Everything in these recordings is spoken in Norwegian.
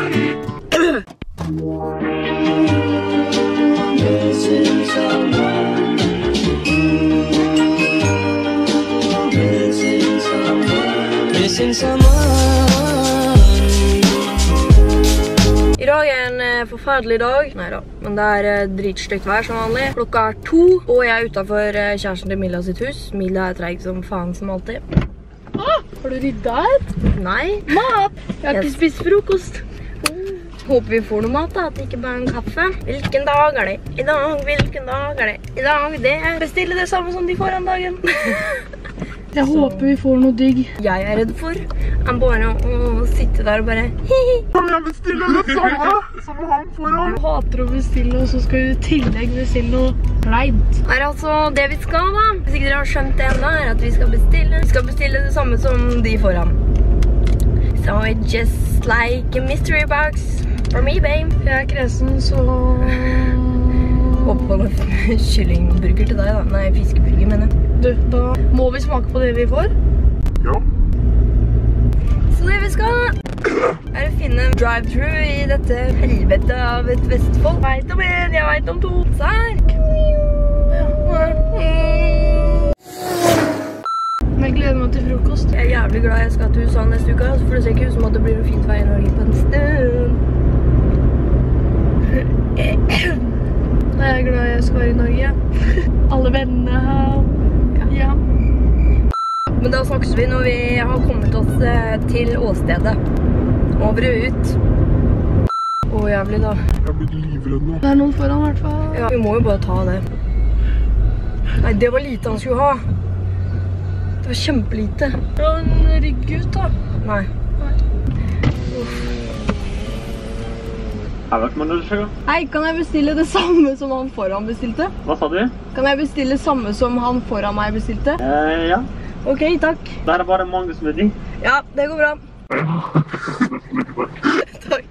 I dag er en forferdelig dag. Neida, men det er dritstygt vær som vanlig. Klokka er 2, og jeg er utenfor kjæresten til Milla sitt hus. Milla er treg som faen som alltid. Har du ryddet? Nei. Mat! Jeg har ikke spist frokost. Håper vi får noe mat da, at det ikke bare er en kaffe. Hvilken dag er det? I dag, hvilken dag er det? I dag, det er bestille det samme som de får om dagen. Jeg håper vi får noe digg. Jeg er redd for bare å sitte der og bare hihi. Kan jeg bestille det samme som han foran? Jeg hater å bestille, og så skal vi i tillegg bestille noe kleint. Er altså det vi skal da? Hvis ikke dere har skjønt det enda, er at vi skal bestille det samme som de foran. So it's just like a mystery box for me, babe. Jeg er kresen, så... Håper på en kyllingburger til deg da. Nei, fiskeburger mener jeg. Du, da må vi smake på det vi får. Ja. Så det vi skal er å finne en drive-thru i dette helvete av et Vestfold. Jeg vet om en, jeg vet om to. Sark. Men jeg gleder meg til frokost. Jeg er jævlig glad jeg skal til USA neste uke, så får det se ikke ut som at det blir noe fint vei i Norge på en stund. Jeg er glad jeg skal være i Norge. Alle vennene her. Ja. Men da snakkes vi når vi har kommet oss til åstedet. Over og ut. Åh, jævlig da. Jeg blir livredd nå. Det er noen foran i hvert fall. Ja, vi må jo bare ta det. Nei, det var lite han skulle ha. Det var kjempelite. Det var en rygg ut da. Nei. Hei, kan jeg bestille det samme som han foran bestilte? Hva sa du? Kan jeg bestille samme som han foran meg bestilte? Ja. Ok, takk. Det er bare mango smoothie. Ja, det går bra. Takk.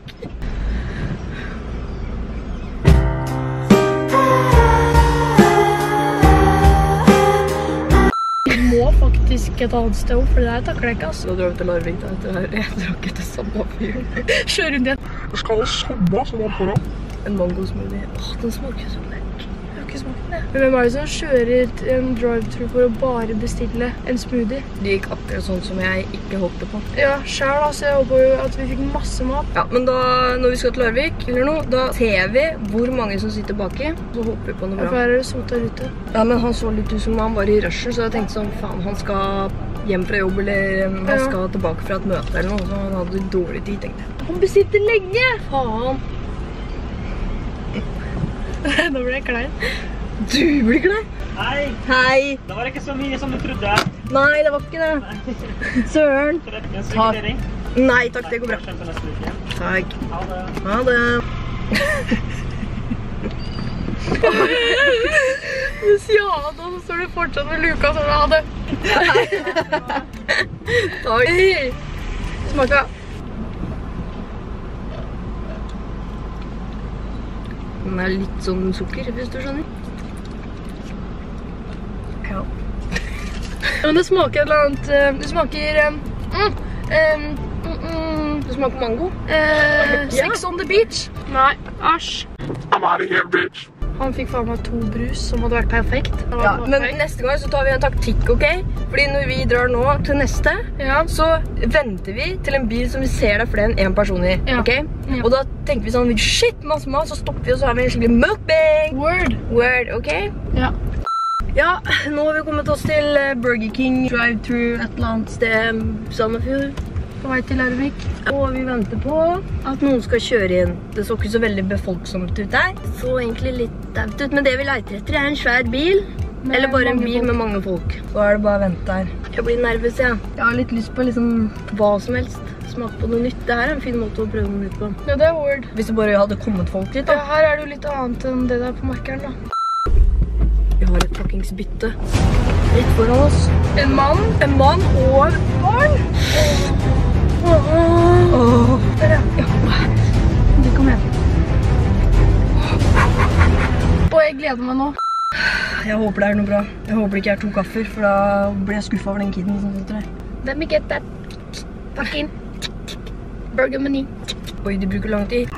Vi må faktisk et annet sted, for det her takler jeg ikke, ass. Nå drar vi til Larvik da, etter her. Jeg drar ikke til samme fyr. Kjør rundt igjen. Jeg skal ha samme som han foran. En mango smoothie. Åh, den smaker så lekk. Jeg har ikke smakt det. Men hvem er det som kjører en drive-thru for å bare bestille en smoothie? Det gikk akkurat sånn som jeg ikke håpte på. Ja, selv altså. Jeg håper jo at vi fikk masse mat. Ja, men da, når vi skal til Larvik eller noe, da ser vi hvor mange som sitter baki. Så håper vi på noe For bra. her er det sånt der ute. Ja, men han så litt ut som han var i rushen, så jeg tenkte sånn, faen, han skal hjem fra jobb, eller han skal tilbake fra et møte eller noe, så han hadde dårlig tid, tenkte jeg. Han bestilte lenge! Faen. Nå ble jeg klein. Du blir glad. Hei! Hei. Det var ikke så mye som du trodde. Nei, det var ikke det. Søren. En sykkelering. Nei, takk, det går bra. Kjempe neste uke. Takk. Ha det. Ha det. Du sier ha det, og så står du fortsatt med luka, så du ha det. Takk. Smaka. Den er litt sånn sukker, hvis du skjønner. Ja. Men det smaker et eller annet, det smaker, Det smaker mango. Sex on the beach. Nei, æsj. I'm out of here, bitch. Han fikk faen meg 2 brus som hadde vært perfekt. Ja, men neste gang så tar vi en taktikk, ok? Fordi når vi drar nå til neste, så venter vi til en bil som vi ser det er flere enn en person i, ok? Ja. Og da tenker vi sånn, shit, masse mat, så stopper vi, og så har vi en skikkelig mukbang. Word, ok? Ja. Ja, nå har vi kommet oss til Burger King drive-thru et eller annet sted, Sandefjord. På vei til Larvik. Og vi venter på at noen skal kjøre inn. Det så ikke så veldig befolksomt ut der. Så egentlig litt daut ut, men det vi leter etter er en svær bil. Eller bare en bil med mange folk. Så er det bare å vente her. Jeg blir nervøs, ja. Jeg har litt lyst på liksom hva som helst. Smake på noe nytt. Det her er en fin måte å prøve noe nytt på. Ja, det er word. Hvis det bare hadde kommet folk litt da. Ja, her er det jo litt annet enn det der på markeren da. Vi har et fuckings bytte. Rett foran oss. En mann Og et barn. Der, ja. Det kom igjen. Og jeg gleder meg nå. Jeg håper det er noe bra. Jeg håper det ikke er 2 kaffer, for da blir jeg skuffet over den kiden som sitter der. Let me get that fucking burger money. Oi, de bruker lang tid.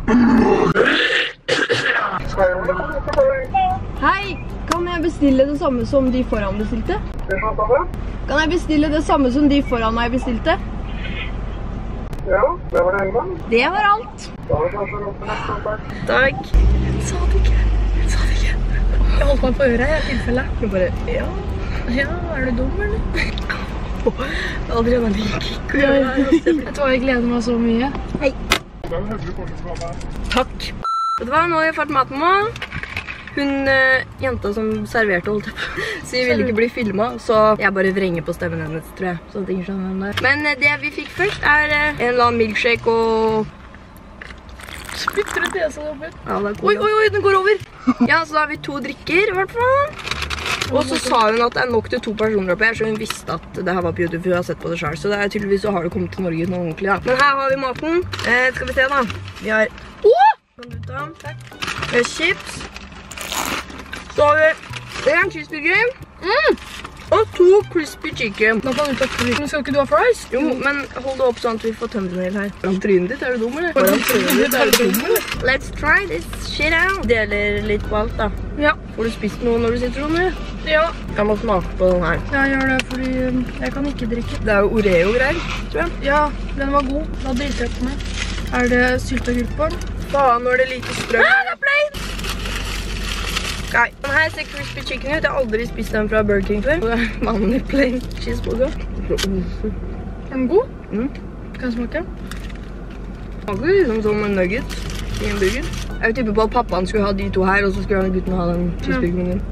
Hei, kan jeg bestille det samme som de foran bestilte? Kan jeg bestille det samme som de foran meg bestilte? Ja, det var det ene. Det var alt. Da var det kanskje noe for neste gang. Takk. Sa det ikke. Sa det ikke. Jeg holdt meg på øret i tilfelle. Jeg bare, ja, er du dum, eller? Aldri henne gikk ikke å gjøre det. Jeg tror jeg gleder meg så mye. Hei. Det er en hyggelig forskjell for meg. Takk. Vet du hva, nå har jeg fått maten nå. Hun jenta som serverte holdt jeg på, så jeg ville ikke bli filmet, så jeg bare vrenger på stemmen hennes, tror jeg. Så det er ikke sånn der. Men det vi fikk først er en eller annen milkshake og... Spytter ut det som over. Ja, det er cool. Oi, den går over! Ja, så da har vi 2 drikker, i hvert fall. Og så sa hun at det er nok til 2 personer oppe her, så hun visste at det her var på YouTube, for hun har sett på det selv. Så det er tydeligvis så har det kommet til Norge noe ordentlig, da. Men her har vi maten. Skal vi se da. Vi har... Kan du ta? Takk. Vi har chips. Så har vi en cheeseburger. Og 2 crispy chicken. Nå kan du ta fri. Men skal ikke du ha fries? Jo, men hold det opp sånn at vi får tømmermel her. Foran trynet ditt, er du dum, eller? Foran trynet ditt, er du dum, eller? Let's try this shit out. Deler litt på alt, da. Ja. Får du spist noe når du sitter sånn, eller? Ja. Jeg må smake på den her. Jeg gjør det fordi jeg kan ikke drikke. Det er jo Oreo-greier, tror jeg. Ja, den var god. Da driter jeg på meg. Er det sylteagurk på den? Faen, nå er det lite strøm. Det er plain! Nei, den her ser crispy chicken ut. Jeg har aldri spist den fra Burger King før. Det er vanlig plain cheeseburger. Er den god? Kan jeg smake? Smaker liksom som en nugget i en burger. Jeg tipper på at pappaen skulle ha de 2 her, og så skulle han gutten ha den cheeseburgeren din.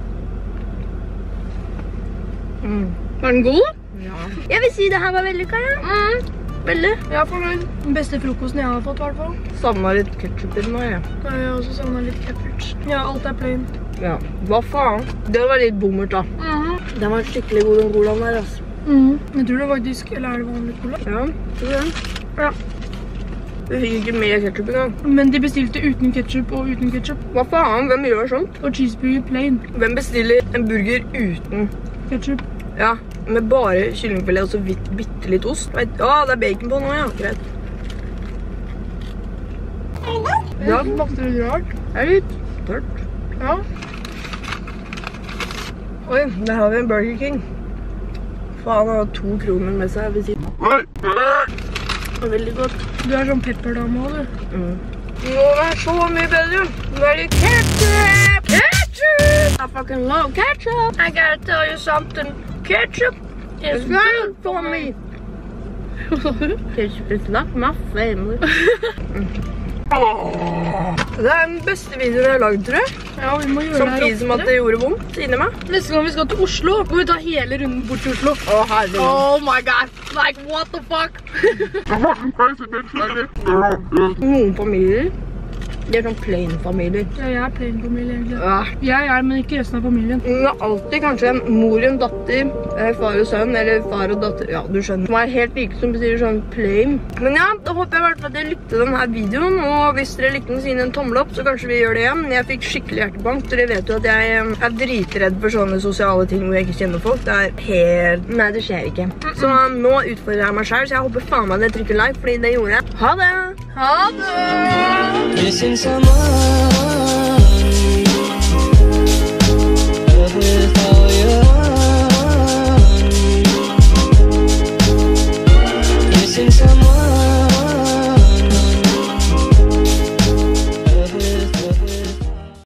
Var den god? Ja. Jeg vil si det her var vellykket, ja. Veldig. Jeg er fornøyd. Den beste frokosten jeg har fått, i hvert fall. Savnet litt ketchup i den her, ja. Jeg har også savnet litt ketchup. Ja, alt er plain. Ja, hva faen? Det var litt bommert, da. Den var skikkelig god, den colaen der, altså. Jeg tror det faktisk, eller er det vanlig cola? Ja, tror jeg. Ja. Vi fikk ikke mer ketchup engang. Men de bestilte uten ketchup og uten ketchup. Hva faen? Hvem gjør sånt? Og cheeseburger plain. Hvem bestiller en burger uten? Ketchup. Ja, med bare kyllingfilet og så bitte litt ost. Å, det er bacon på nå, ja. Greit. Ja, det smakte litt rart. Det er litt tørt. Ja. Oi, der har vi en Burger King. Faen, han har 2 kroner med seg, jeg vil si. Det er veldig godt. Du er sånn pepperdame også, du. Nå er det så mye bedre. Nå er det ketchup! Ketchup! I fucking love ketchup. I gotta tell you something. Ketchup is good for me. Ketchup is not my family. Det er den beste videoen jeg har laget, tror jeg. Ja, vi må gjøre det her Samtidig som at det gjorde vondt inni meg. Neste gang vi skal til Oslo, må vi ta hele runden bort til Oslo. Herregud. Oh my god, like what the fuck? Noen familier, de er sånn plain-familier. Ja, jeg er plain-familie egentlig. Ja. Jeg er, men ikke resten av familien. Det er alltid kanskje en mor og en datter, far og sønn, eller far og datter, ja, du skjønner. Som er helt like, som betyr sånn plain. Men ja, da håper jeg i hvert fall at dere likte denne videoen, og hvis dere likte den, så gi den en tommel opp, så kanskje vi gjør det igjen. Jeg fikk skikkelig hjertebank, dere vet jo at jeg er dritredd for sånne sosiale ting hvor jeg ikke kjenner folk. Det er helt... Nei, det skjer ikke. Så nå utfordrer jeg meg selv, så jeg håper faen meg dere trykker like, fordi det gjorde jeg. Ha det! Ha det! Missing someone